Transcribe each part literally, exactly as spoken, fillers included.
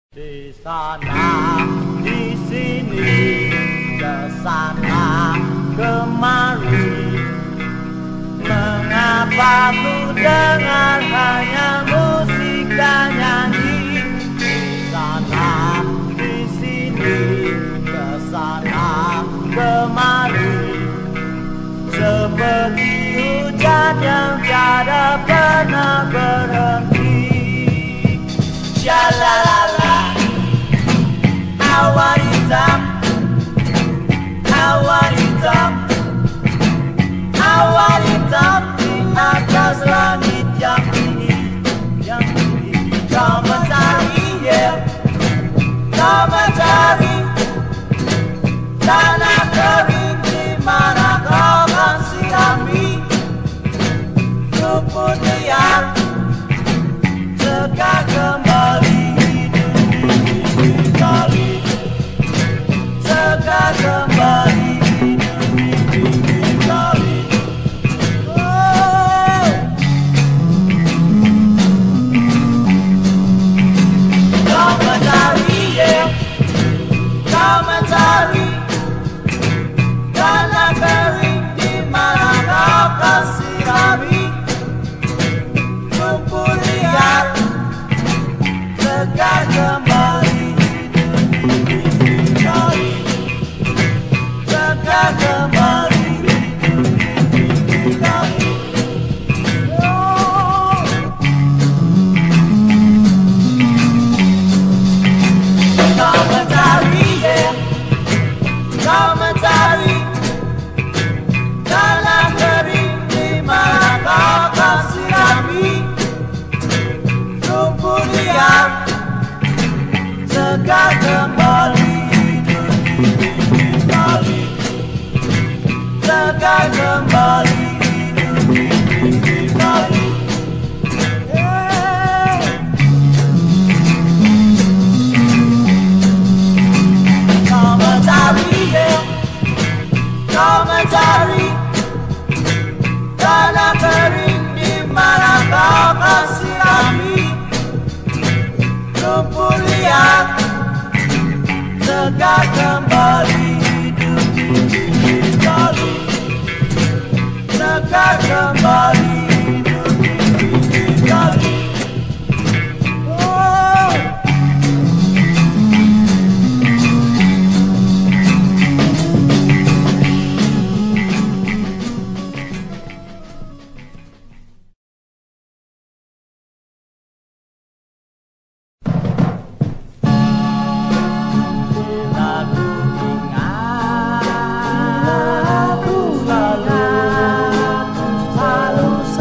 Di sana, di sini, ke sana, kemari. Mengapa ku dengar hanya musik dan nyanyi? Di sana, di sini, ke sana, kemari. Seperti hujan yang tiada pernah berhenti. Shalalala, awan hitam, awan hitam, awan hitam di atas langit yang tinggi, yang tinggi. Kau mencari, yeah, kau mencari tanah kering di mana kau kan sirami rumput liar. Segar kembali hidup kembali, segar kembali hidup kembali. Oh. Kau mencari, yeah, kau mencari tanah kering di mana kau kan sirami rumput liar. Segar kembali hidup kembali, segar kembali hidup kembali. Oh. Kau mencari, yeah, kau mencari tanah kering di mana kau kan sirami rumput liar. Segar kembali hidup kembali, segar kembali hidup kembali. Yeah. Kau mencari, yeah, kau mencari tanah kering di mana kau kan sirami rumput liar. Segar kembali hidup kembali, segar kembali hidup kembali. Oh. Selalu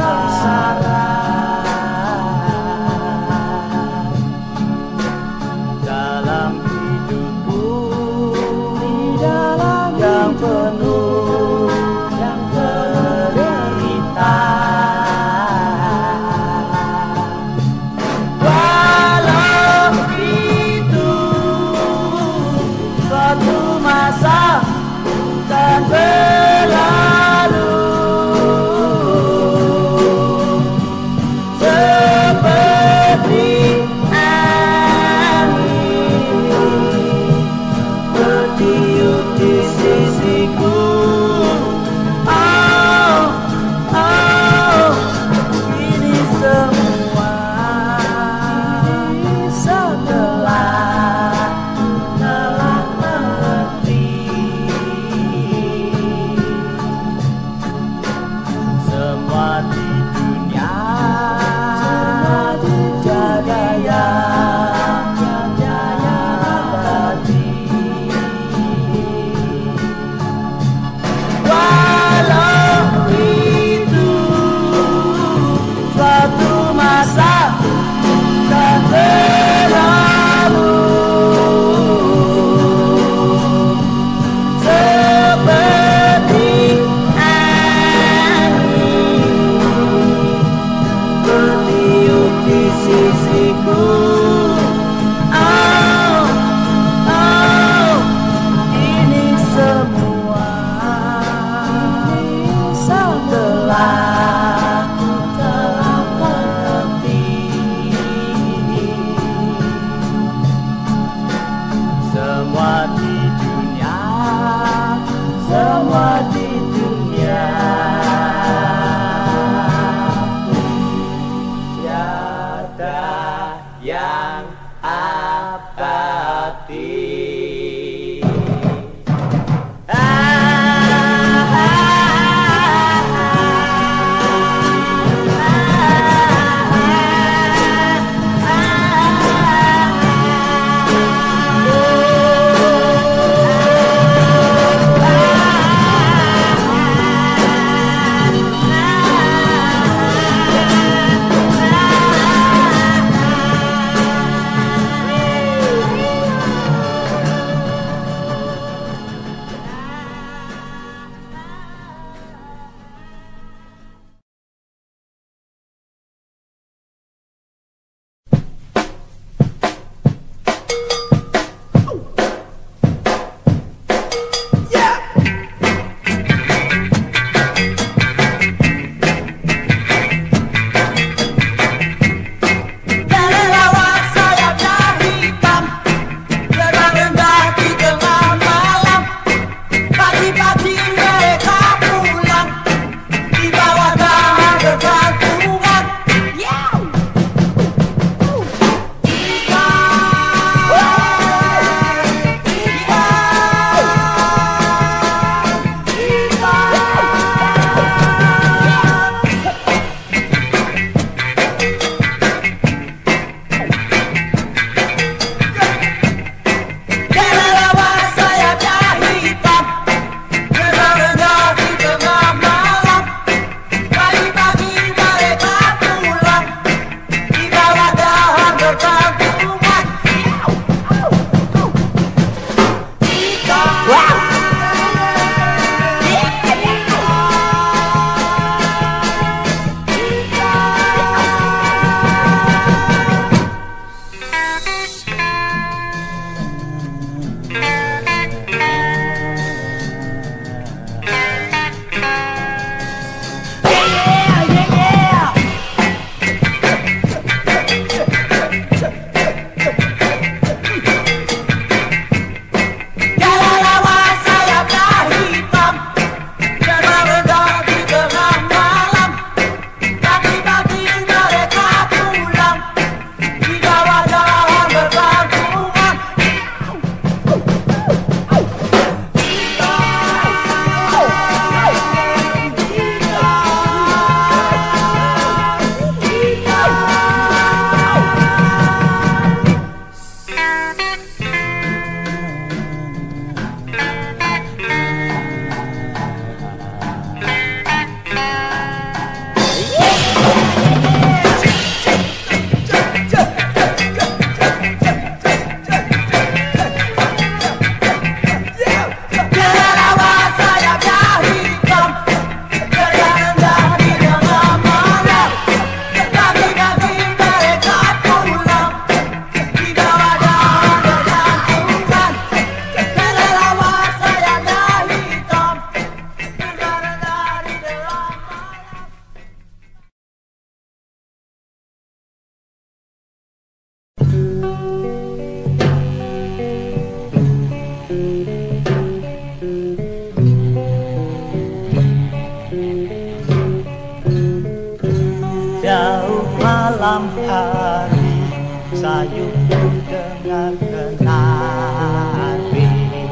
sangat menarik.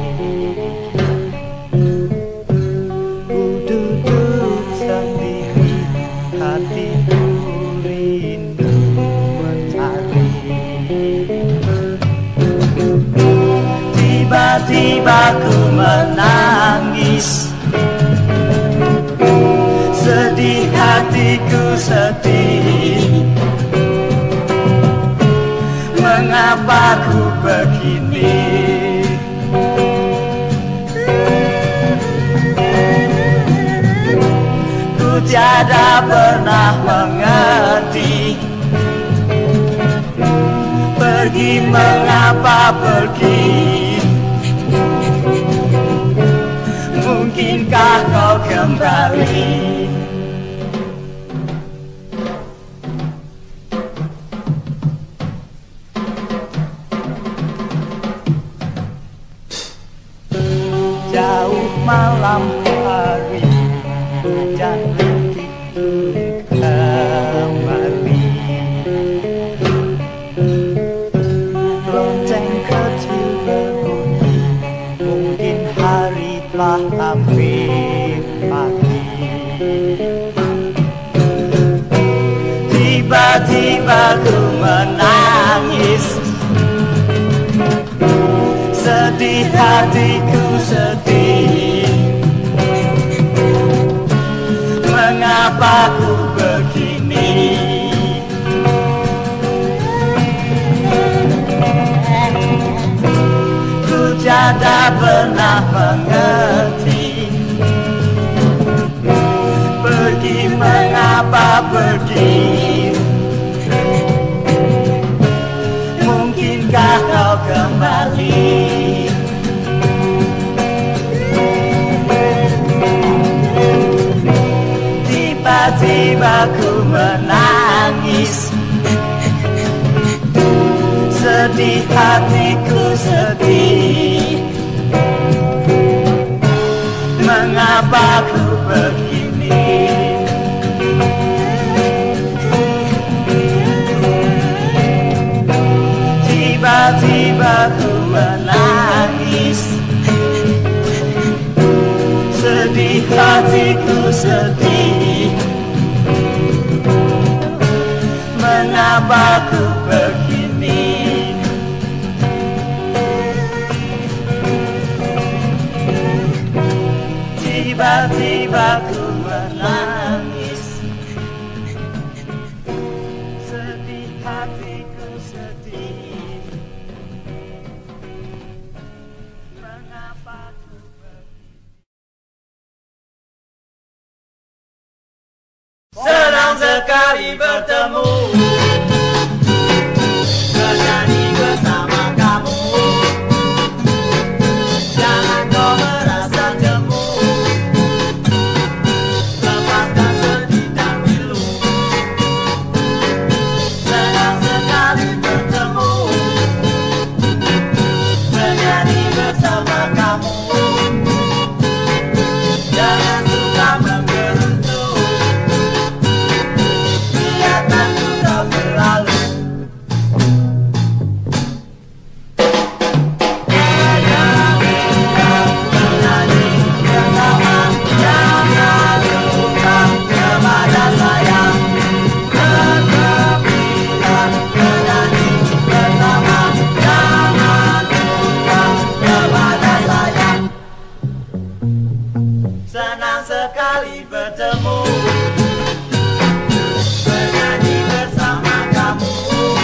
Ku duduk sendiri, hatiku rindu mencari. Tiba-tiba ku menangis, sedih hatiku sedih. Mengapa ku begini? Ku tiada pernah mengerti. Pergi mengapa pergi? Mungkinkah kau kembali? Jauh malam hari, hujan begitu kembali. Lonceng kecil berbunyi, mungkin hari telah hampir pagi. Tiba-tiba ku menangis, sedih hatiku sedih. Mengapa ku begini? Ku tiada pernah mengerti. Pergi mengapa pergi? Mungkinkah kau kembali? Tiba-tiba ku menangis, sedih hatiku sedih. Mengapa ku begini? Tiba-tiba ku menangis, sedih hatiku sedih. Mengapa ku begini? Tiba-tiba ku menangis, sedih hatiku sedih. Mengapa ku begini? Senang sekali bertemu, bernyanyi bersama kamu. Jangan kau merasa jemu, lepaskan sedih dan pilu. Senang sekali bertemu, bernyanyi bersama kamu. Jangan suka menggerutu, biarkan ku kau berlalu. Senang sekali bertemu, bernyanyi bersama kamu.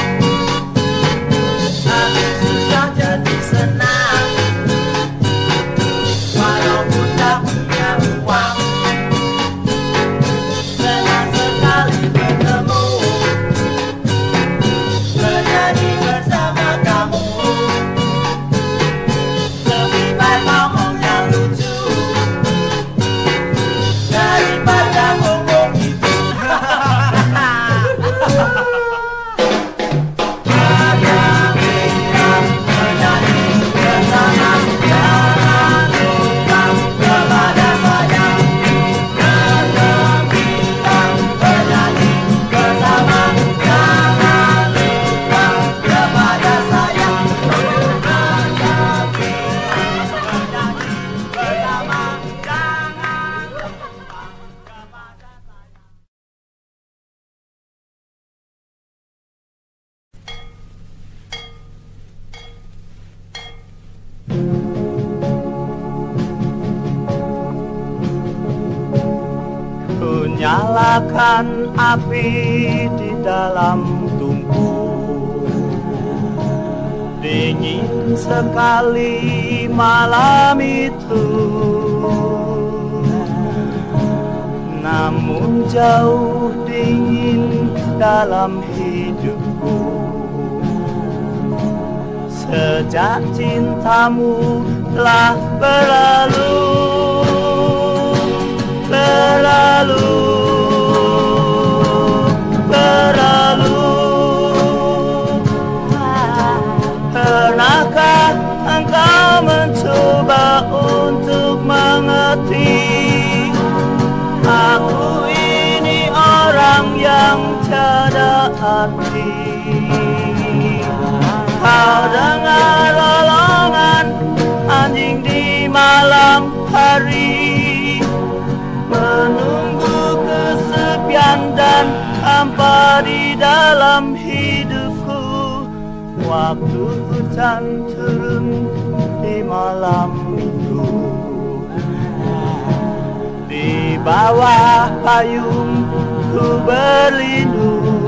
Hati susah jadi senang, walaupun tak punya uang. Senang sekali bertemu, bernyanyi bersama kamu. Lebih baik ngomong yang lucu daripada ngomong Ku nyalakan api di dalam tungku, dingin sekali malam itu, namun jauh dingin dalam hidupku. Sejak cintamu telah berlalu, berlalu, berlalu. Pernahkah engkau mencoba untuk mengerti? Aku ini orang yang tiada arti. Kau dengar lolongan anjing di malam hari, menunggu kesepian dan hampa di dalam hidupku. Waktu hujan turun di malam itu, di bawah payung ku berlindung.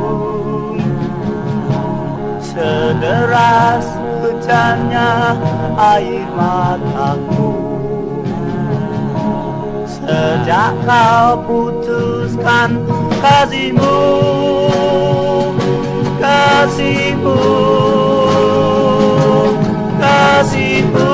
Sederas hujannya air mataku, sejak kau putuskan kasihmu, kasihmu, kasihmu.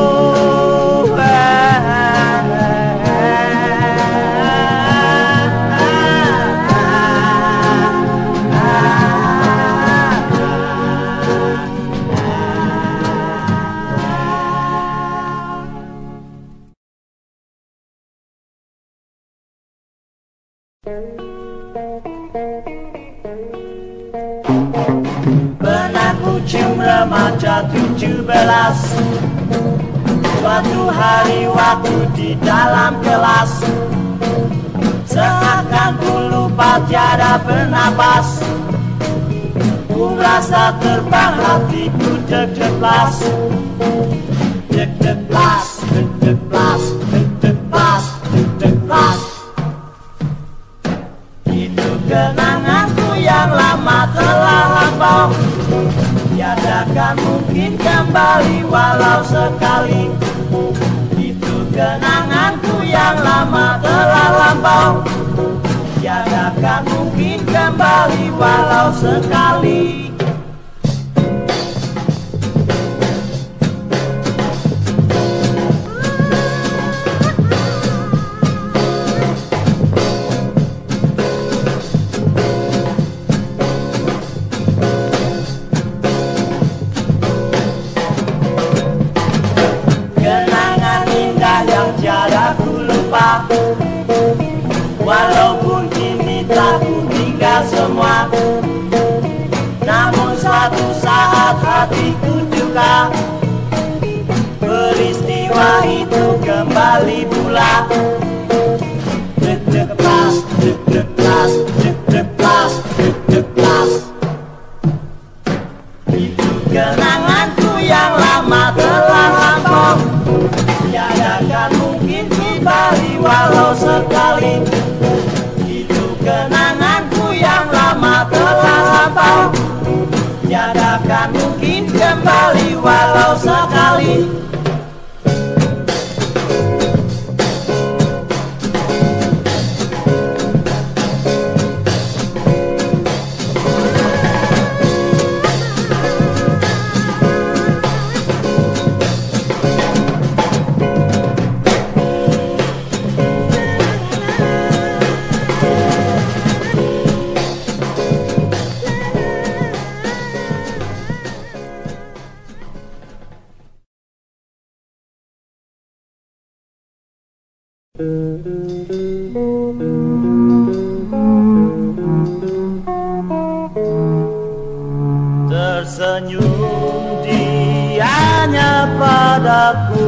Pernah ku cium remaja tujuh belas, suatu hari waktu di dalam kelas, seakan ku lupa tiada bernapas. Ku rasa terbang hatiku deg-deg-las, deg-deg-las, deg-deg-las, deg-deg-las, deg-deg-las. Itu kenanganku yang lama telah lampau, tiadakan mungkin kembali walau sekali. Itu kenanganku yang lama telah lampau, tiadakan mungkin kembali walau sekali. Walaupun kini telah ku tinggal semua, namun suatu saat hatiku duka, peristiwa itu kembali pula. Deg-deg-las, deg-deg-las, deg-deg-las, deg-deg-las. Itu kenanganku yang lama telah lampau, tiadakan mungkin kembali walau sekali. Itu kenanganku yang lama telah lampau, tiadakan mungkin kembali walau sekali. Tersenyum dianya padaku,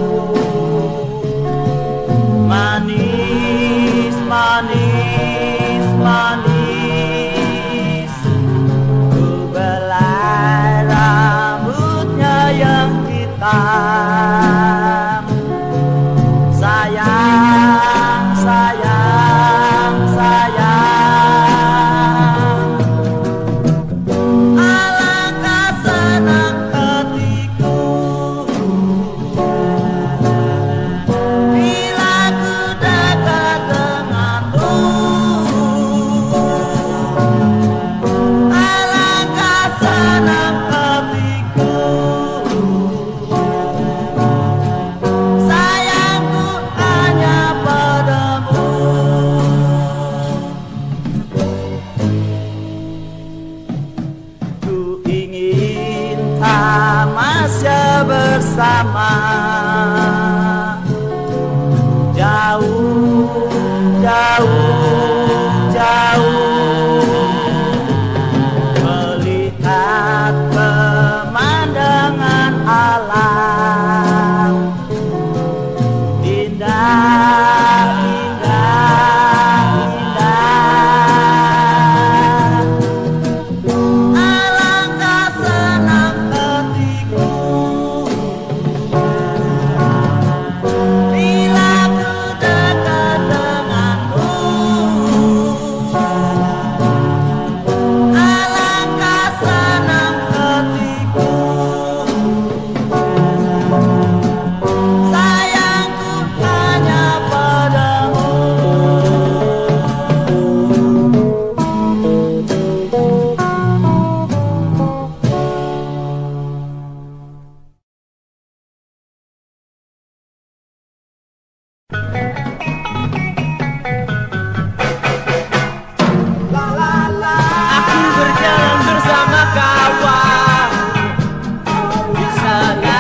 manis, manis, manis. Ku belai rambutnya yang hitam, bersama. Jauh, jauh, jauh melihat pemandangan alam indah, indah, indah. Alangkah senang hatiku bila ku dekat denganmu. Alangkah senang hatiku, sayangku hanya padamu. Aku berjalan bersama kawan di sana,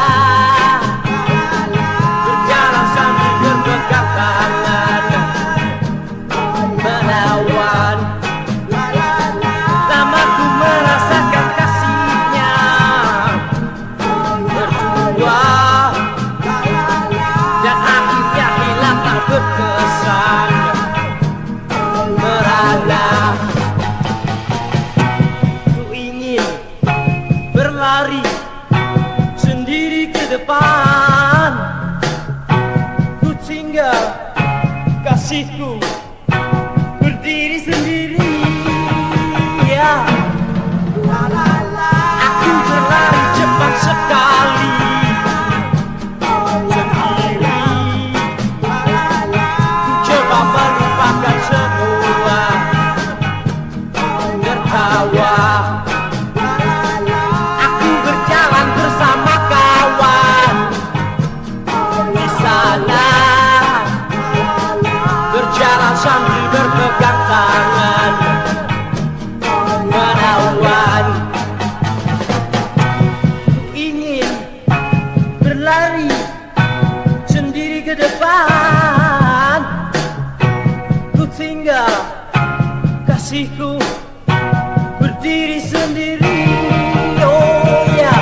berjalan sambil berpegang tangan, menawan. Lama ku merasakan kasihnya berdua, dan akhirnya hilang tak berkesan. Merana ku ingin berlari sendiri ke depan, ku tinggal kasihku berdiri sendiri. Ya, aku berlari cepat sekali sendiri, coba melupakan semua, tertawa. Aku berjalan bersama kawan di sana, berjalan sambil berpegang tangan, menawan. Ku ingin berlari sendiri ke depan, ku tinggal kasihku berdiri sendiri. Oh ya.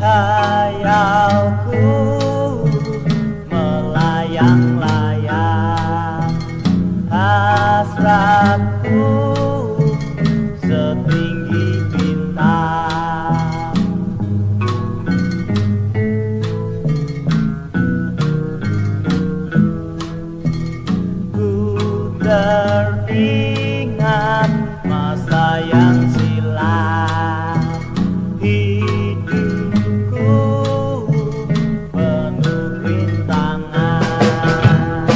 Khayalku melayang-layang, hasratku setinggi bintang. Ku teringat masa yang silam, hidupku penuh rintangan.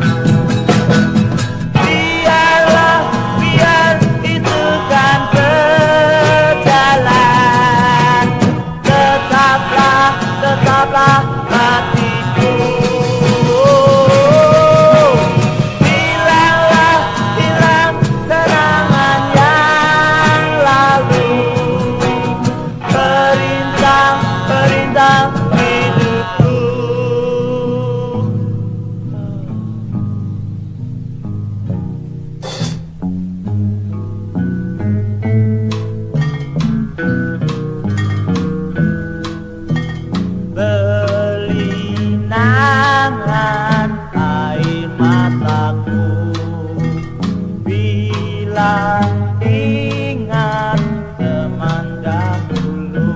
Biarlah, biar itu kan berjalan, tetaplah, tetaplah hatiku. Hilanglah, hilang kenangan yang lalu, perintang, perintang hidupku. Berlinangan air mataku bila ingat teman dahulu.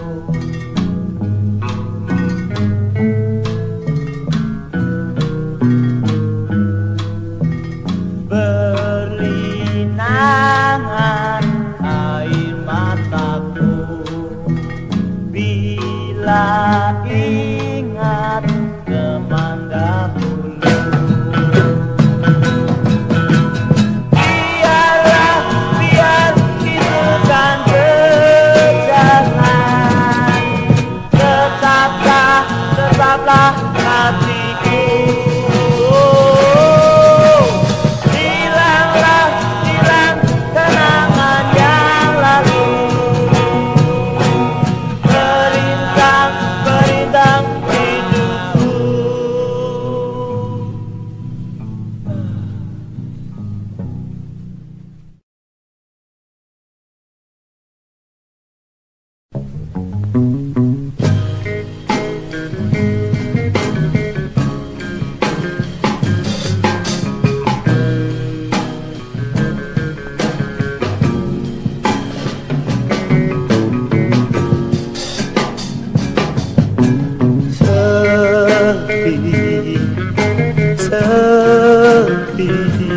Berlinangan air mataku bila ingat teman dahulu. Biarlah, biar itu kan berjalan, tetaplah, tetaplah hatiku. Hilanglah, hilang kenangan yang lalu, perintang, perintang hidupku. Sepi, sepi,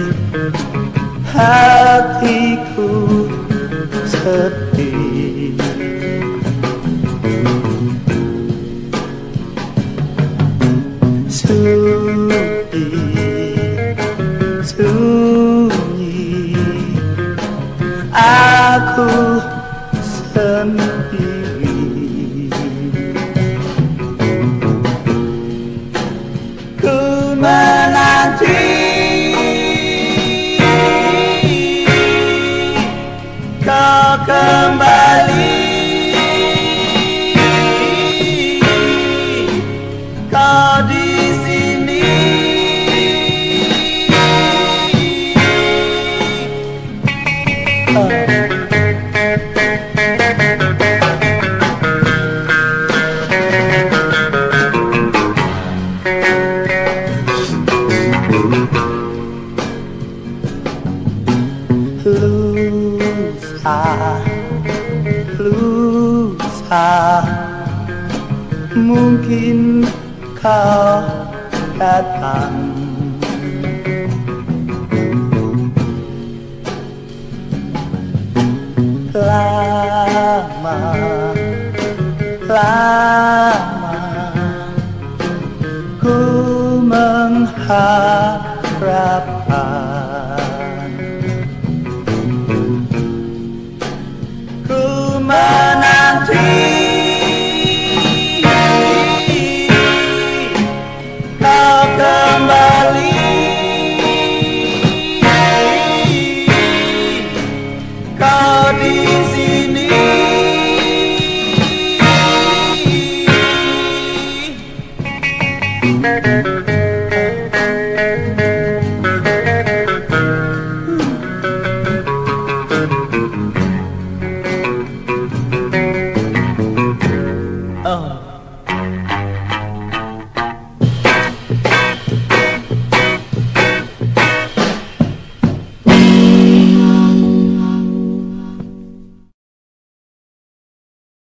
hatiku sepi. Sunyi, sunyi, aku sendiri. Ku menanti kau kembali, kau di sini. Oh. Lusa, lusa, mungkin kau datang. Lama, lama